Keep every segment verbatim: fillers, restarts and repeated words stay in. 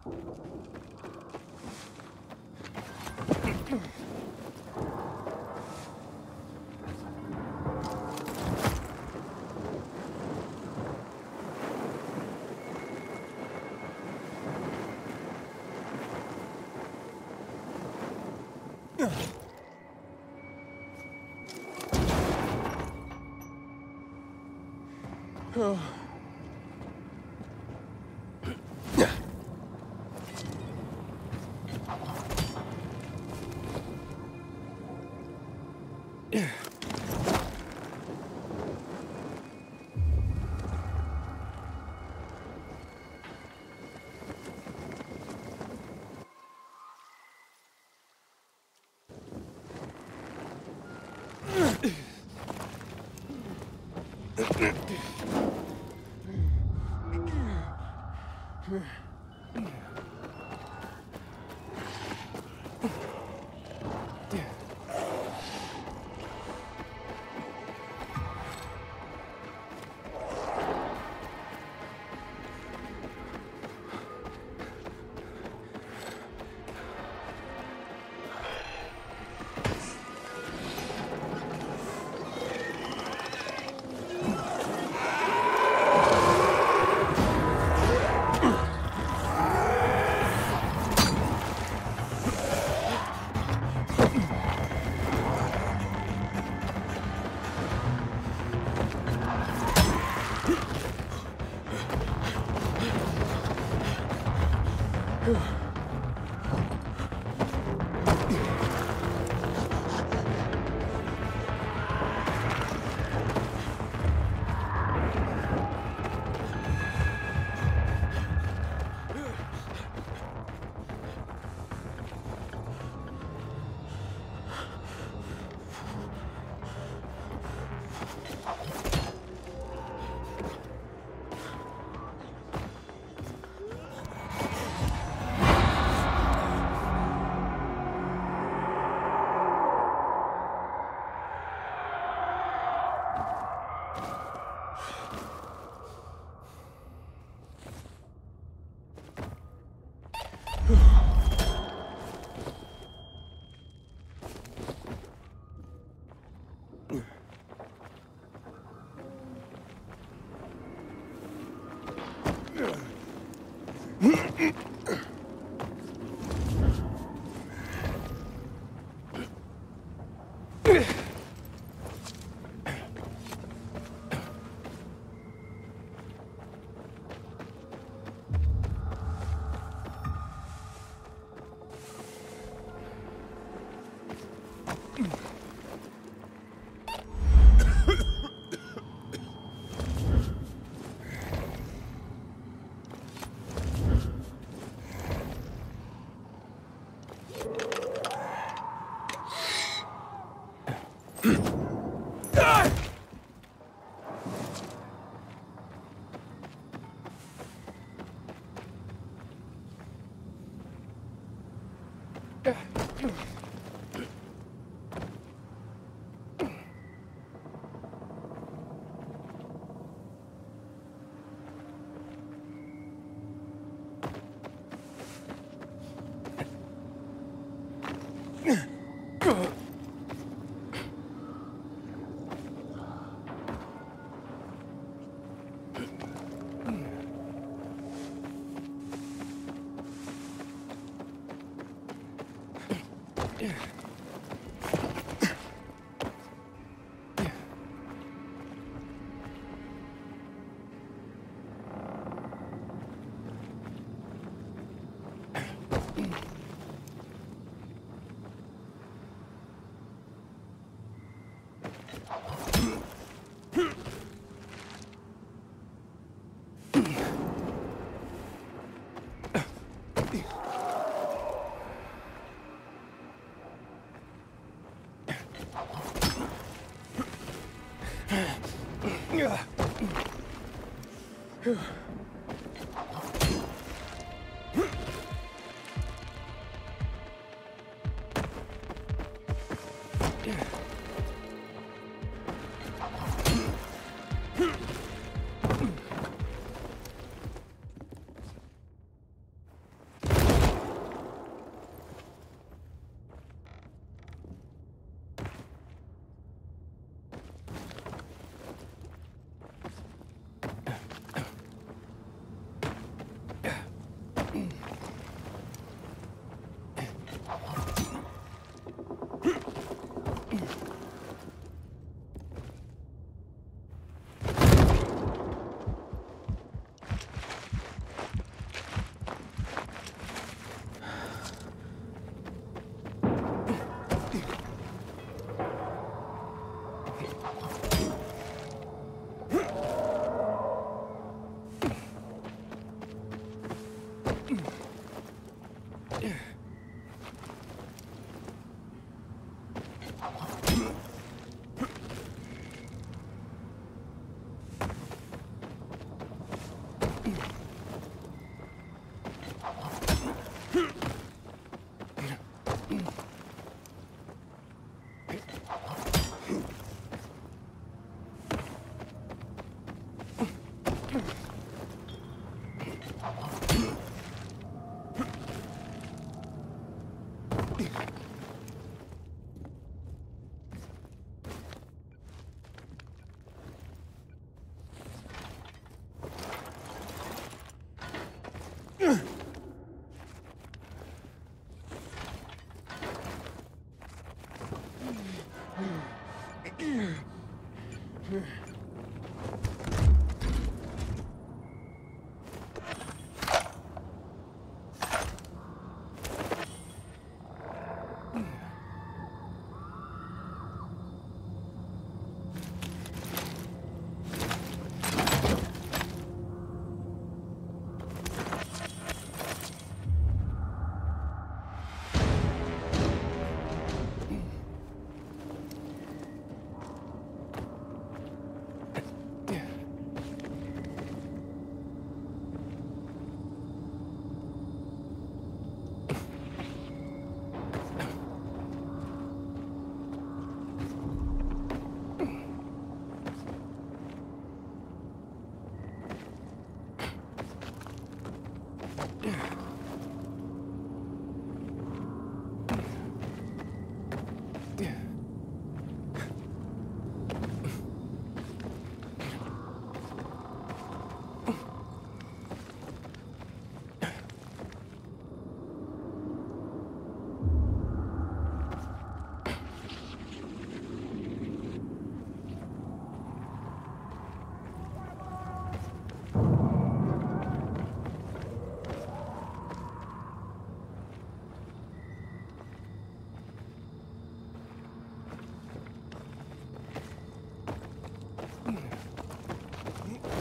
Oh.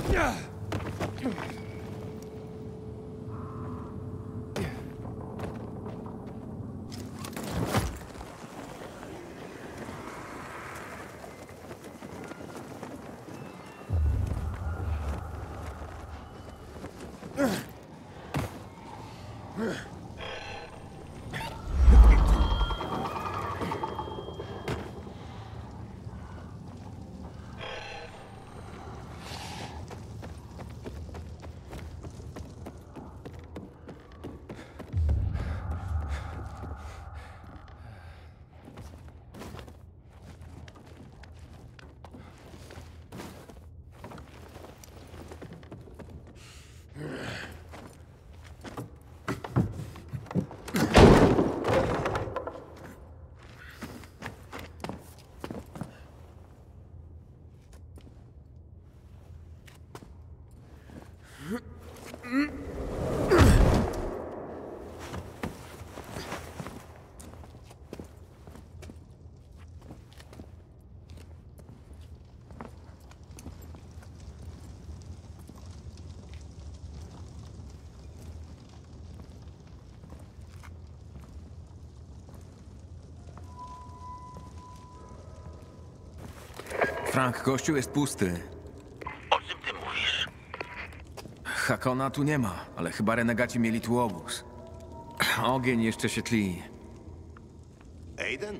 Frank, kościół jest pusty. O czym ty mówisz? Hakona tu nie ma, ale chyba renegaci mieli tu obóz. Ogień jeszcze się tli. Aiden?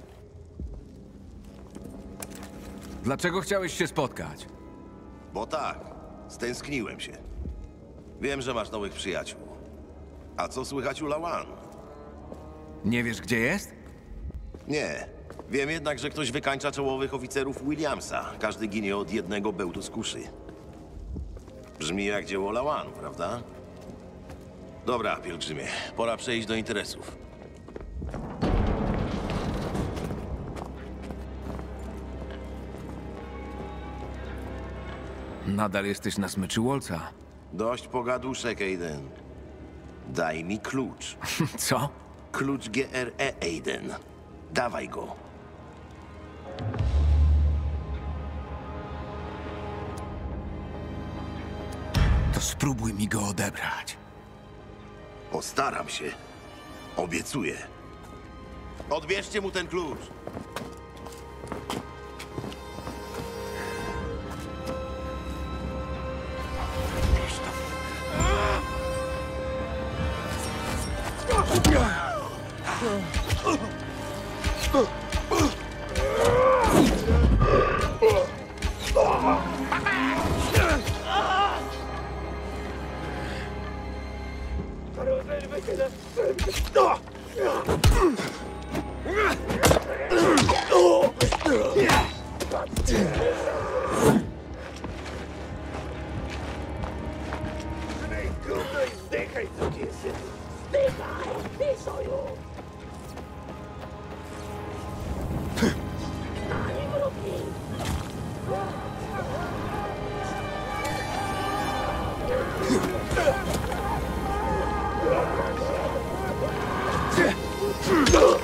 Dlaczego chciałeś się spotkać? Bo tak, stęskniłem się. Wiem, że masz nowych przyjaciół. A co słychać u Lawan? Nie wiesz, gdzie jest? Nie. Wiem jednak, że ktoś wykańcza czołowych oficerów Williamsa. Każdy ginie od jednego bełtu z kuszy. Brzmi jak dzieło Lawan, prawda? Dobra, pielgrzymie. Pora przejść do interesów. Nadal jesteś na smyczy Wolca. Dość pogaduszek, Aiden. Daj mi klucz. Co? Klucz G R E, Aiden. Dawaj go. To spróbuj mi go odebrać. Postaram się. Obiecuję. Odbierzcie mu ten klucz. No!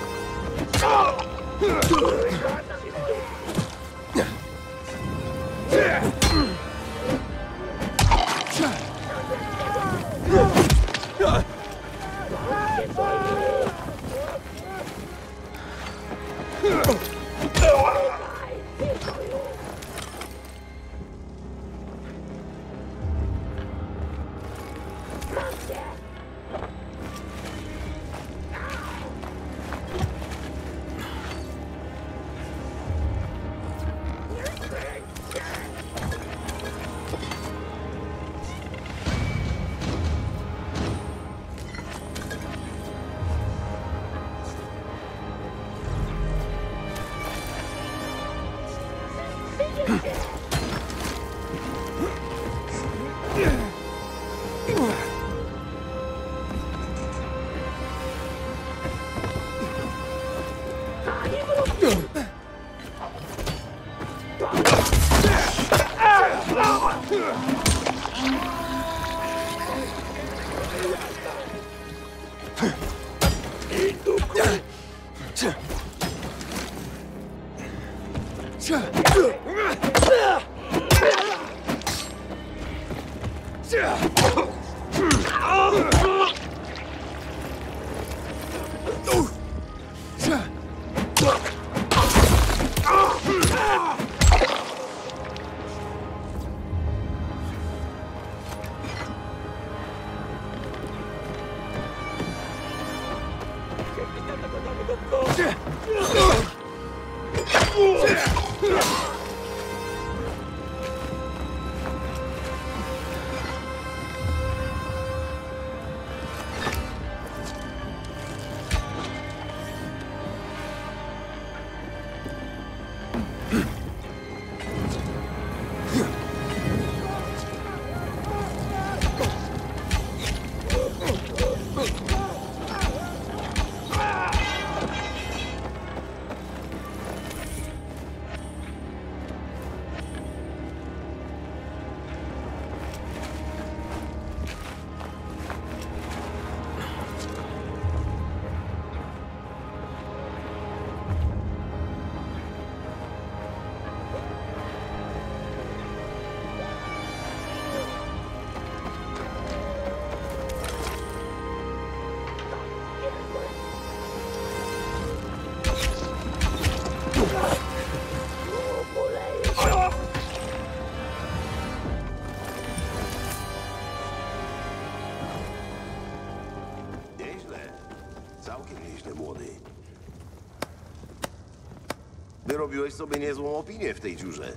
Całkiem nieźle, młody. Wyrobiłeś sobie niezłą opinię w tej dziurze.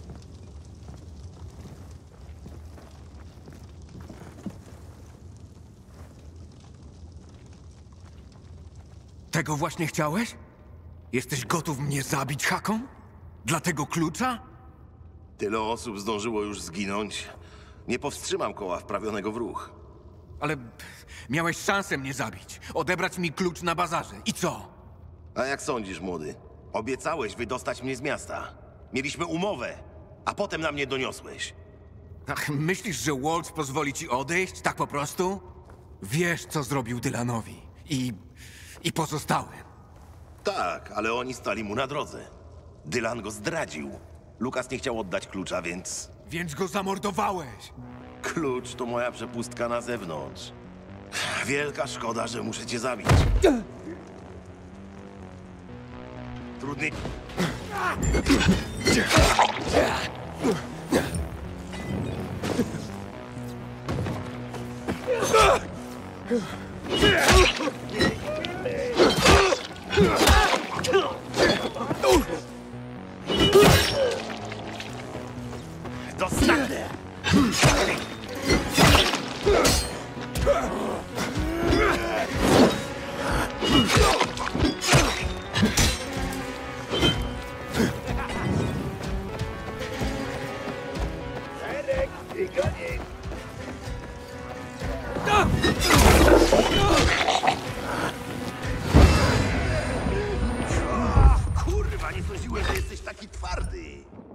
Tego właśnie chciałeś? Jesteś gotów mnie zabić, Hakon? Dla tego klucza? Tyle osób zdążyło już zginąć. Nie powstrzymam koła wprawionego w ruch. Ale miałeś szansę mnie zabić, odebrać mi klucz na bazarze. I co? A jak sądzisz, młody? Obiecałeś wydostać mnie z miasta. Mieliśmy umowę, a potem na mnie doniosłeś. Ach, myślisz, że Waltz pozwoli ci odejść tak po prostu? Wiesz, co zrobił Dylanowi i... i pozostałym. Tak, ale oni stali mu na drodze. Dylan go zdradził. Lukas nie chciał oddać klucza, więc... Więc go zamordowałeś! Klucz to moja przepustka na zewnątrz. Wielka szkoda, że muszę cię zabić. Trudny... Dostanę! Kurwa, nie sądziłem, że jesteś taki twardy.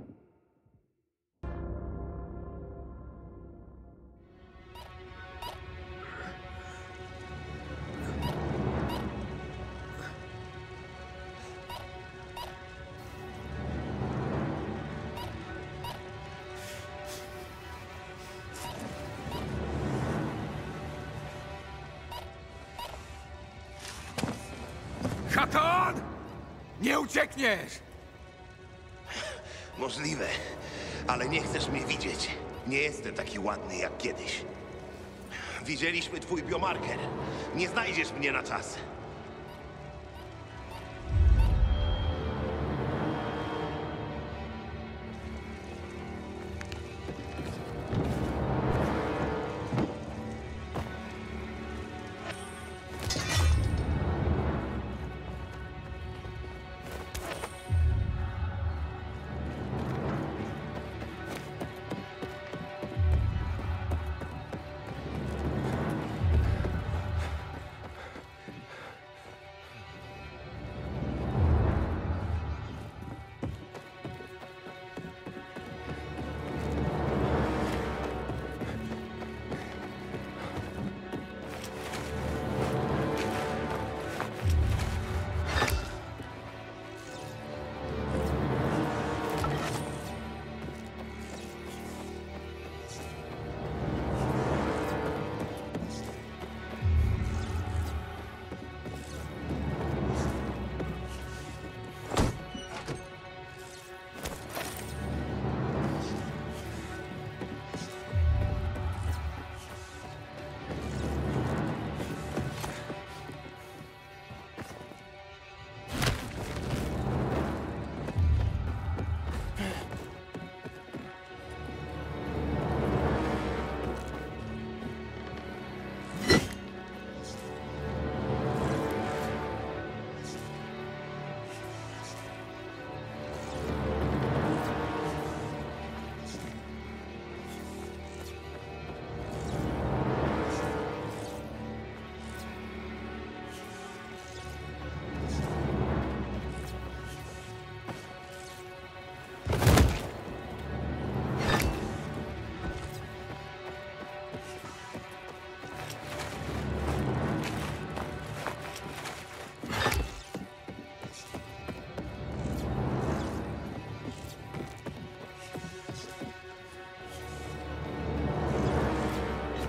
Hakon! Nie uciekniesz! Możliwe, ale nie chcesz mnie widzieć. Nie jestem taki ładny jak kiedyś. Widzieliśmy twój biomarker. Nie znajdziesz mnie na czas.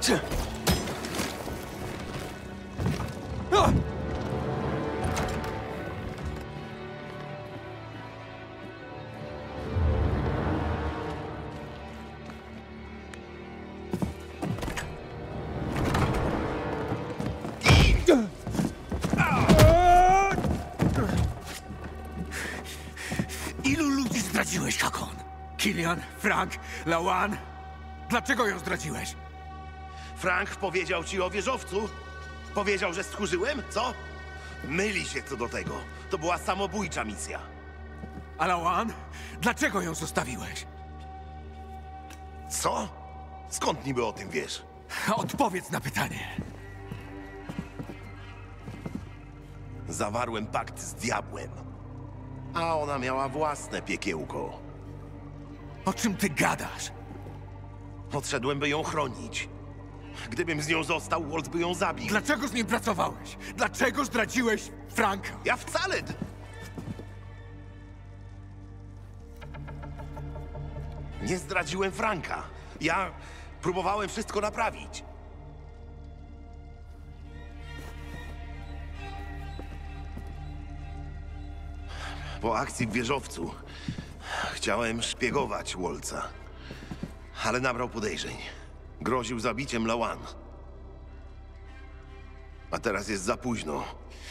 Ilu ludzi zdradziłeś, Hakon? Kilian, Frank, Lawan? Dlaczego ją zdradziłeś? Frank powiedział ci o wieżowcu? Powiedział, że stchórzyłem? Co? Myli się co do tego. To była samobójcza misja. A Lawan? Dlaczego ją zostawiłeś? Co? Skąd niby o tym wiesz? Odpowiedz na pytanie. Zawarłem pakt z diabłem. A ona miała własne piekiełko. O czym ty gadasz? Odszedłem, by ją chronić. Gdybym z nią został, Walt by ją zabił. Dlaczego z nim pracowałeś? Dlaczego zdradziłeś Franka? Ja wcale... Nie zdradziłem Franka. Ja próbowałem wszystko naprawić. Po akcji w wieżowcu chciałem szpiegować Waltza, ale nabrał podejrzeń. Groził zabiciem Lawan. A teraz jest za późno.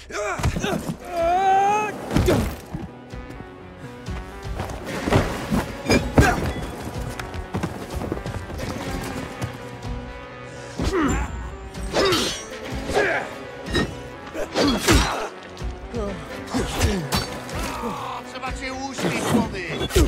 Trzeba cię uśpić, młody!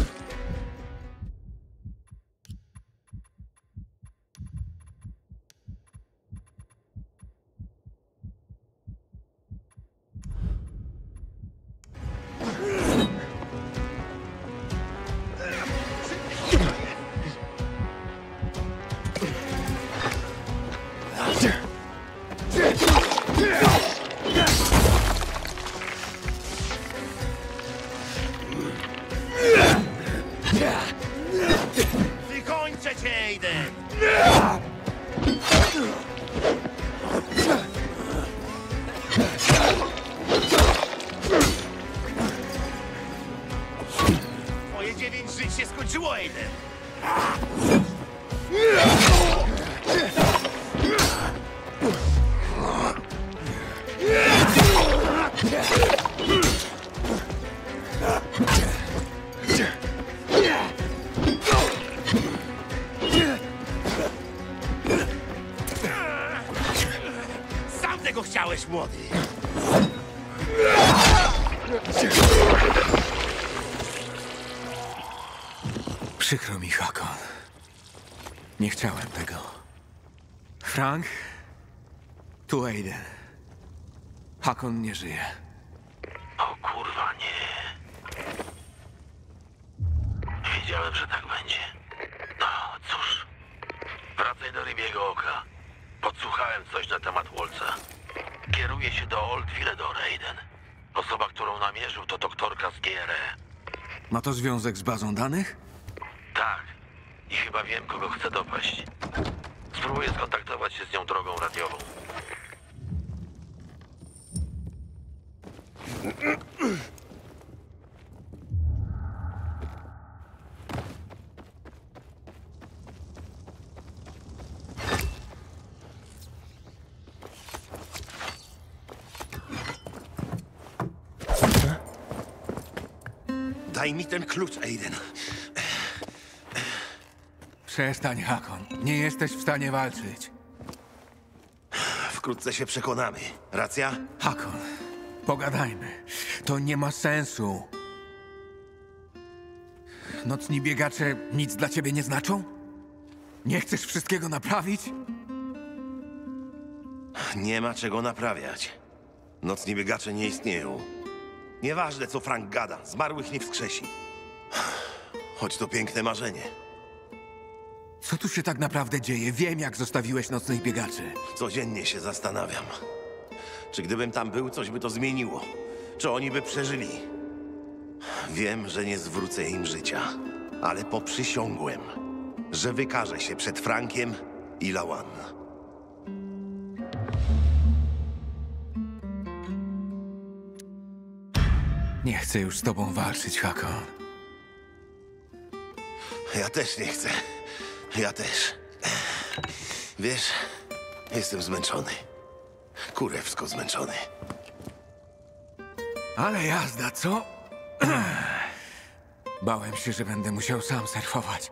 Wykończę cię, Aiden! Twoje dziewięć żyć się skończyło, Aiden! Sam tego chciałeś, młody! Przykro mi, Hakon. Nie chciałem tego. Frank? Tu Aiden. Hakon nie żyje. O kurwa, nie. Wiedziałem, że tak będzie. No, cóż. Wracaj do rybiego oka. Podsłuchałem coś na temat Waltza. Kieruję się do Old Villedor, Aiden. Osoba, którą namierzył, to doktorka z G R E. Ma to związek z bazą danych? Tak. I chyba wiem, kogo chcę dopaść. Spróbuję skontaktować się z nią drogą radiową. Daj mi ten klucz, Aiden. Przestań, Hakon. Nie jesteś w stanie walczyć. Wkrótce się przekonamy. Racja? Hakon, pogadajmy. To nie ma sensu. Nocni biegacze nic dla ciebie nie znaczą? Nie chcesz wszystkiego naprawić? Nie ma czego naprawiać. Nocni biegacze nie istnieją. Nieważne, co Frank gada. Zmarłych nie wskrzesi. Choć to piękne marzenie. Co tu się tak naprawdę dzieje? Wiem, jak zostawiłeś nocnych biegaczy. Codziennie się zastanawiam. Czy gdybym tam był, coś by to zmieniło? Czy oni by przeżyli? Wiem, że nie zwrócę im życia, ale poprzysiągłem, że wykażę się przed Frankiem i Lawan. Nie chcę już z tobą walczyć, Hakon. Ja też nie chcę. Ja też. Wiesz, jestem zmęczony. Kurewsko zmęczony. Ale jazda, co? Bałem się, że będę musiał sam surfować.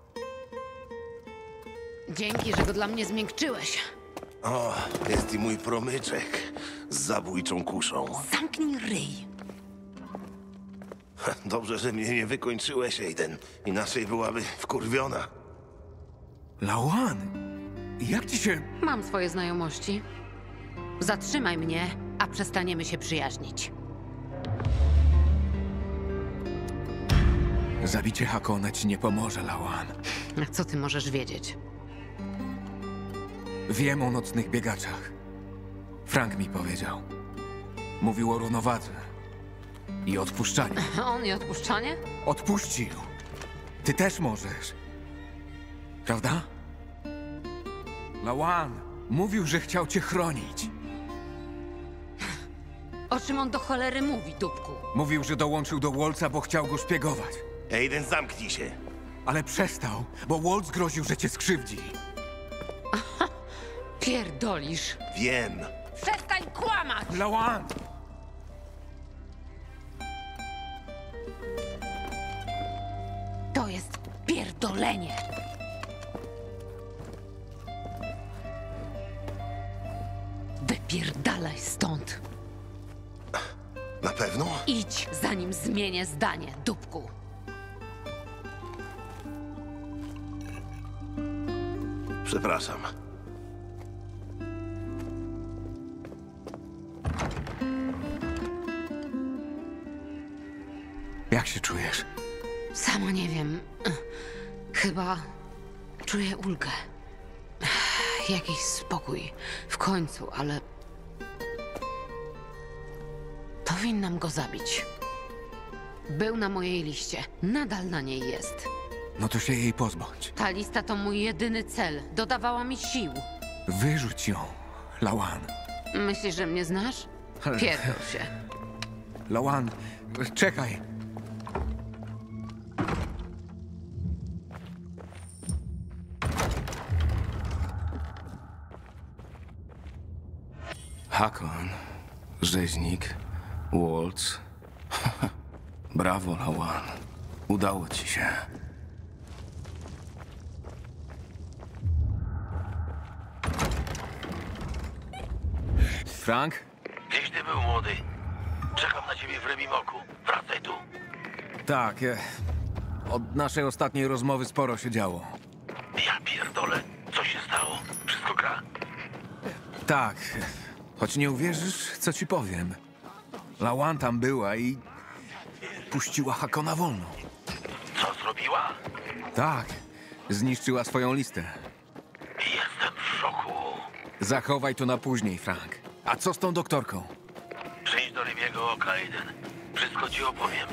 Dzięki, że go dla mnie zmiękczyłeś. O, jest i mój promyczek z zabójczą kuszą. Zamknij ryj. Dobrze, że mnie nie wykończyłeś, Aiden. Inaczej byłaby wkurwiona. Lawan, jak ci się... Mam swoje znajomości. Zatrzymaj mnie, a przestaniemy się przyjaźnić. Zabicie Hakona ci nie pomoże, Lawan. A co ty możesz wiedzieć? Wiem o nocnych biegaczach. Frank mi powiedział. Mówił o równowadze. I odpuszczaniu. On i odpuszczanie? Odpuścił. Ty też możesz. Prawda? Lawan mówił, że chciał cię chronić. O czym on do cholery mówi, dupku? Mówił, że dołączył do Waltza, bo chciał go szpiegować. Aiden, zamknij się. Ale przestał, bo Waltz groził, że cię skrzywdzi. Pierdolisz. Wiem. Przestań kłamać! Lawan! To jest pierdolenie. Wypierdalaj stąd. Na pewno? Idź, zanim zmienię zdanie, dupku. Przepraszam. Jak się czujesz? Sama nie wiem. Chyba czuję ulgę. Jakiś spokój. W końcu, ale... Powinnam go zabić. Był na mojej liście. Nadal na niej jest. No to się jej pozbądź. Ta lista to mój jedyny cel. Dodawała mi sił. Wyrzuć ją, Lawan. Myślisz, że mnie znasz? Pierdol się. Lawan, czekaj. Hakon, rzeźnik, Waltz. Brawo, Lawan. Udało ci się. Frank? Gdzieś ty był, młody. Czekam na ciebie w Rybimoku. Wracaj tu. Tak, e, od naszej ostatniej rozmowy sporo się działo. Ja pierdolę. Co się stało? Wszystko gra? Tak, choć nie uwierzysz, co ci powiem. Lawan tam była i puściła Hakona wolno. Co zrobiła? Tak, zniszczyła swoją listę. Jestem w szoku. Zachowaj to na później, Frank. A co z tą doktorką? Przyjdź do Rybiego Oka, Aiden. Wszystko ci opowiem.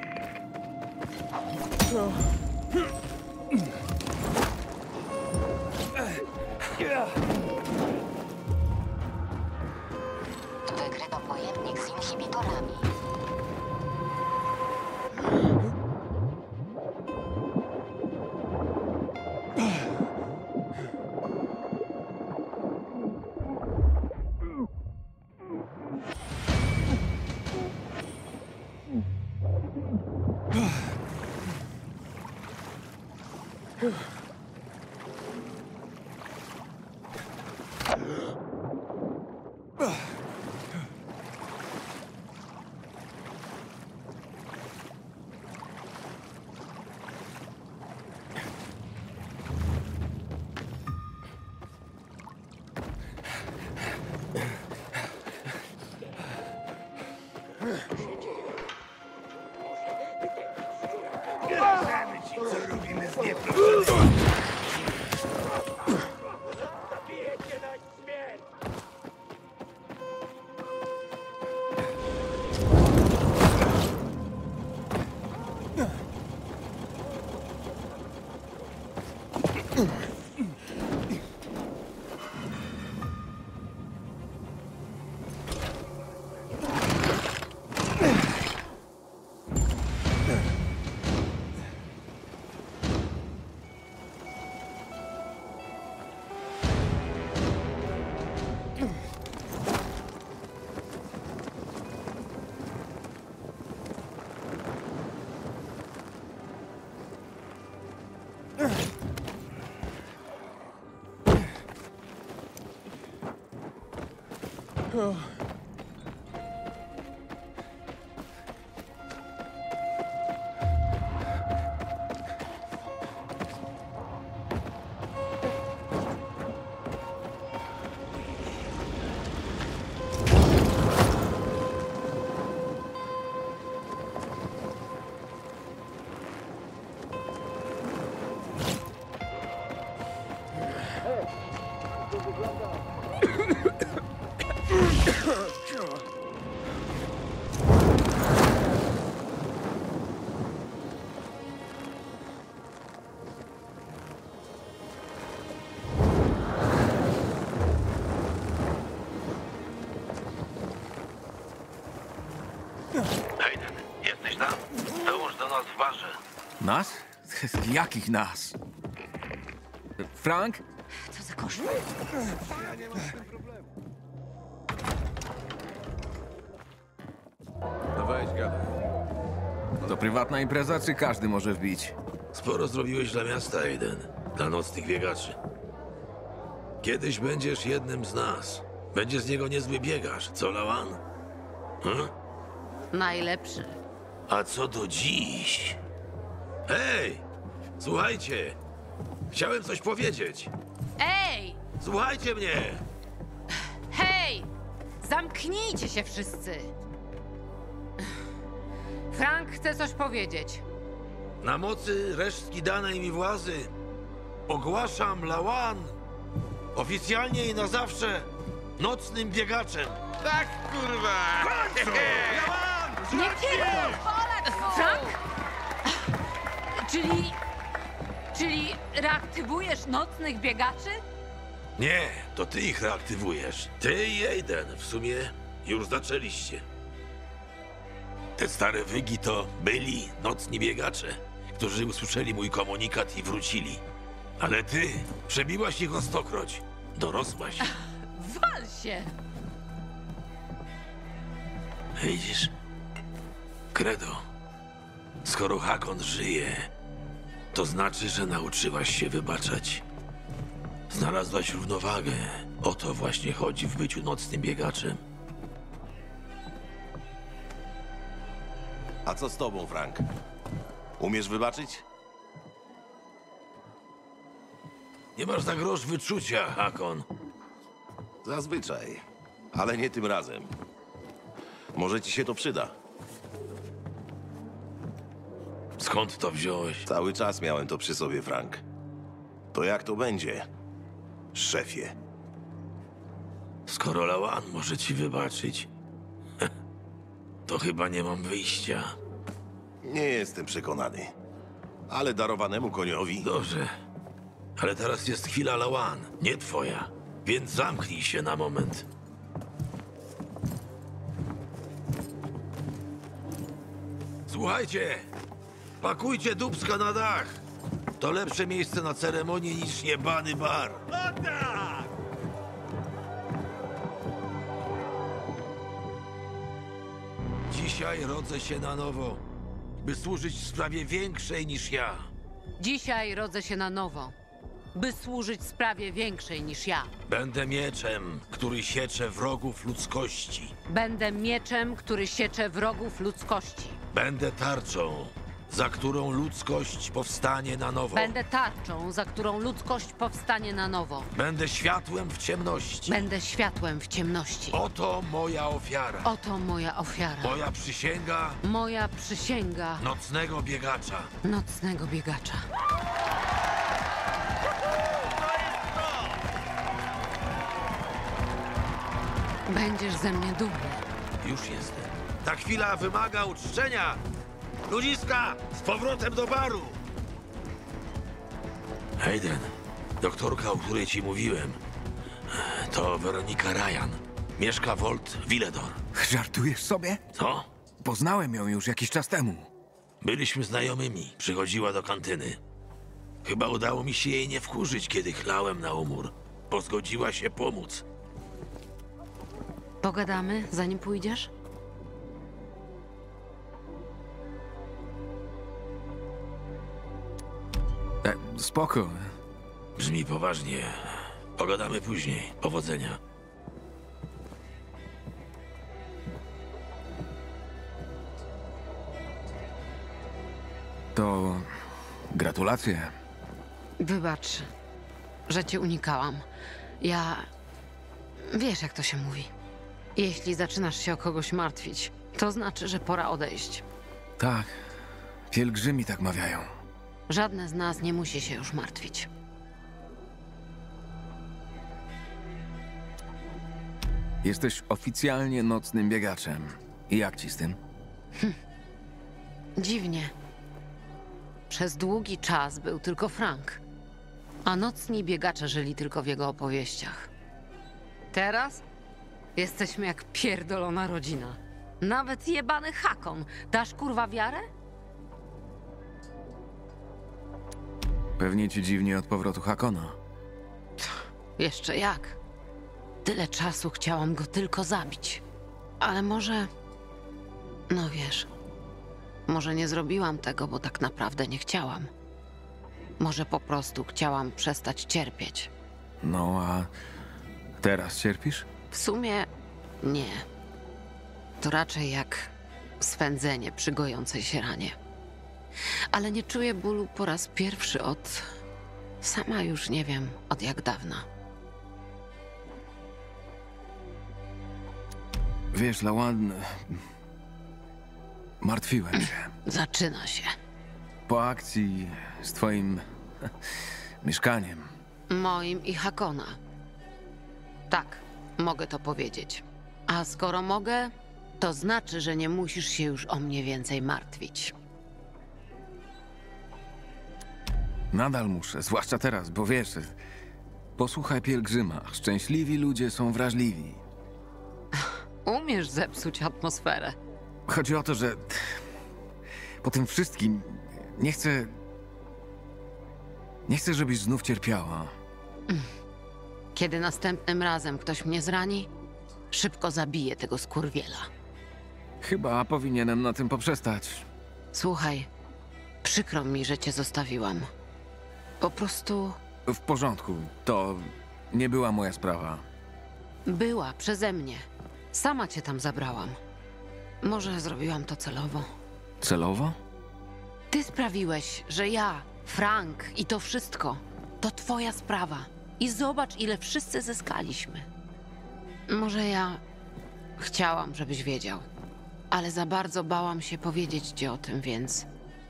Wykryto pojemnik z inhibitorami. Hayden, jesteś tam? Dołącz do nas w barze. Nas? Jakich nas? Frank? Co za koszmar. No weź, gadaj. To prywatna impreza, czy każdy może wbić? Sporo zrobiłeś dla miasta, Hayden. Dla nocnych biegaczy. Kiedyś będziesz jednym z nas. Będzie z niego niezły biegacz, co, Lawan? Hm? Najlepszy. A co do dziś? Hej! Słuchajcie! Chciałem coś powiedzieć. Ej! Słuchajcie mnie! Hej! Zamknijcie się wszyscy! Frank chce coś powiedzieć. Na mocy resztki danej mi władzy ogłaszam Lawan oficjalnie i na zawsze nocnym biegaczem. Tak, kurwa! Nie tylko! Frank? Czyli... Czyli reaktywujesz nocnych biegaczy? Nie, to ty ich reaktywujesz. Ty i Aiden w sumie już zaczęliście. Te stare wygi to byli nocni biegacze, którzy usłyszeli mój komunikat i wrócili. Ale ty przebiłaś ich o stokroć. Dorosłaś. Wal się! Widzisz? Credo, skoro Hakon żyje, to znaczy, że nauczyłaś się wybaczać. Znalazłaś równowagę. O to właśnie chodzi w byciu nocnym biegaczem. A co z tobą, Frank? Umiesz wybaczyć? Nie masz na grosz wyczucia, Hakon. Zazwyczaj. Ale nie tym razem. Może ci się to przyda. Skąd to wziąłeś? Cały czas miałem to przy sobie, Frank. To jak to będzie, szefie? Skoro Lawan może ci wybaczyć, to chyba nie mam wyjścia. Nie jestem przekonany. Ale darowanemu koniowi... Dobrze, ale teraz jest chwila Lawan, nie twoja. Więc zamknij się na moment. Słuchajcie, pakujcie dubska na dach. To lepsze miejsce na ceremonię niż jebany bar. Dzisiaj rodzę się na nowo, by służyć sprawie większej niż ja. Dzisiaj rodzę się na nowo, by służyć sprawie większej niż ja. Będę mieczem, który siecze wrogów ludzkości. Będę mieczem, który siecze wrogów ludzkości. Będę tarczą, za którą ludzkość powstanie na nowo. Będę tarczą, za którą ludzkość powstanie na nowo. Będę światłem w ciemności. Będę światłem w ciemności. Oto moja ofiara. Oto moja ofiara. Moja przysięga Moja przysięga nocnego biegacza. nocnego biegacza. Będziesz ze mnie dumny. Już jestem. Ta chwila wymaga uczczenia. Ludziska, z powrotem do baru. Hayden, doktorka, o której ci mówiłem, to Weronika Ryan. Mieszka w Old Villedor. Żartujesz sobie? Co? Poznałem ją już jakiś czas temu. Byliśmy znajomymi. Przychodziła do kantyny. Chyba udało mi się jej nie wkurzyć, kiedy chlałem na umór. Bo zgodziła się pomóc. Pogadamy, zanim pójdziesz? E, spoko. Brzmi poważnie. Pogadamy później. Powodzenia. To gratulacje. Wybacz, że cię unikałam. Ja... Wiesz, jak to się mówi. Jeśli zaczynasz się o kogoś martwić, to znaczy, że pora odejść. Tak, pielgrzymi tak mawiają. Żadne z nas nie musi się już martwić. Jesteś oficjalnie nocnym biegaczem. I jak ci z tym? Dziwnie. Przez długi czas był tylko Frank, a nocni biegacze żyli tylko w jego opowieściach. Teraz jesteśmy jak pierdolona rodzina. Nawet jebany Hakon. Dasz kurwa wiarę? Pewnie ci dziwnie od powrotu Hakona. Jeszcze jak. Tyle czasu chciałam go tylko zabić. Ale może... No wiesz... Może nie zrobiłam tego, bo tak naprawdę nie chciałam. Może po prostu chciałam przestać cierpieć. No, a teraz cierpisz? W sumie nie. To raczej jak swędzenie przy gojącej się ranie. Ale nie czuję bólu po raz pierwszy od... Sama już nie wiem, od jak dawna. Wiesz, Lawan... Martwiłem się. Zaczyna się. Po akcji z twoim mieszkaniem. Moim i Hakona. Tak, mogę to powiedzieć. A skoro mogę, to znaczy, że nie musisz się już o mnie więcej martwić. Nadal muszę, zwłaszcza teraz, bo wiesz... Posłuchaj pielgrzyma. Szczęśliwi ludzie są wrażliwi. Umiesz zepsuć atmosferę. Chodzi o to, że... Po tym wszystkim... Nie chcę... Nie chcę, żebyś znów cierpiała. Kiedy następnym razem ktoś mnie zrani, szybko zabiję tego skurwiela. Chyba powinienem na tym poprzestać. Słuchaj, przykro mi, że cię zostawiłam. Po prostu W porządku, to nie była moja sprawa. była przeze mnie. Sama cię tam zabrałam. Może zrobiłam to celowo. Celowo? Ty sprawiłeś, że ja, Frank i to wszystko to twoja sprawa. I zobacz, ile wszyscy zyskaliśmy. Może ja chciałam, żebyś wiedział, ale za bardzo bałam się powiedzieć ci o tym, więc...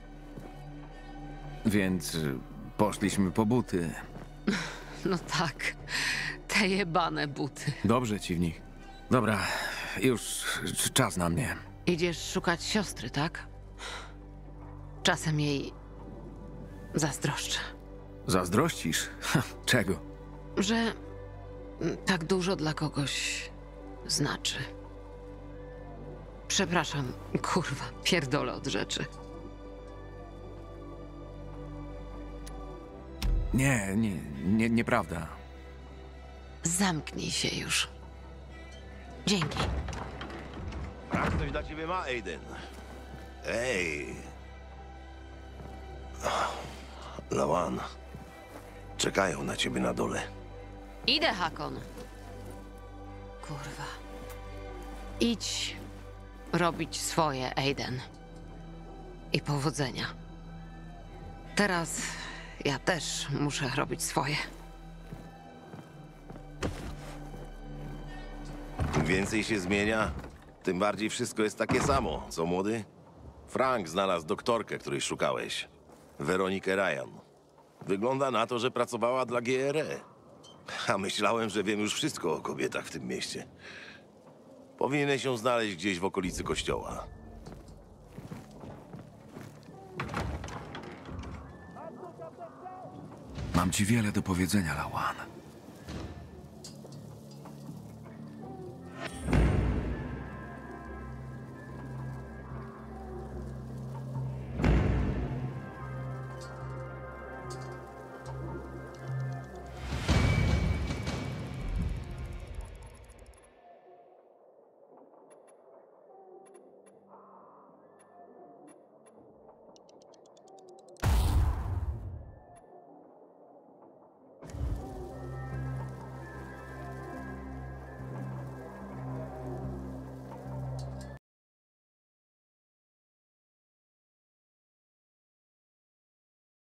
Więc y, poszliśmy po buty. No tak, te jebane buty. Dobrze ci w nich. Dobra, już czas na mnie. Idziesz szukać siostry, tak? Czasem jej zazdroszczę, Zazdrościsz? Ha, czego? że tak dużo dla kogoś znaczy. Przepraszam, kurwa, pierdolę od rzeczy. Nie, nie, nie, nieprawda. Zamknij się już. Dzięki. Frank coś dla ciebie ma, Aiden. Ej. Lawan. Czekają na ciebie na dole. Idę, Hakon. Kurwa. Idź robić swoje, Aiden. I powodzenia. Teraz ja też muszę robić swoje. Im więcej się zmienia, tym bardziej wszystko jest takie samo, co młody? Frank znalazł doktorkę, której szukałeś. Weronikę Ryan. Wygląda na to, że pracowała dla G R E. A myślałem, że wiem już wszystko o kobietach w tym mieście. Powinieneś ją znaleźć gdzieś w okolicy kościoła. Mam ci wiele do powiedzenia, Lawan.